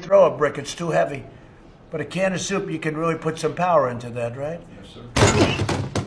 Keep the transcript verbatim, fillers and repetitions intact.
throw a brick, it's too heavy. But a can of soup, you can really put some power into that, right? Yes, sir.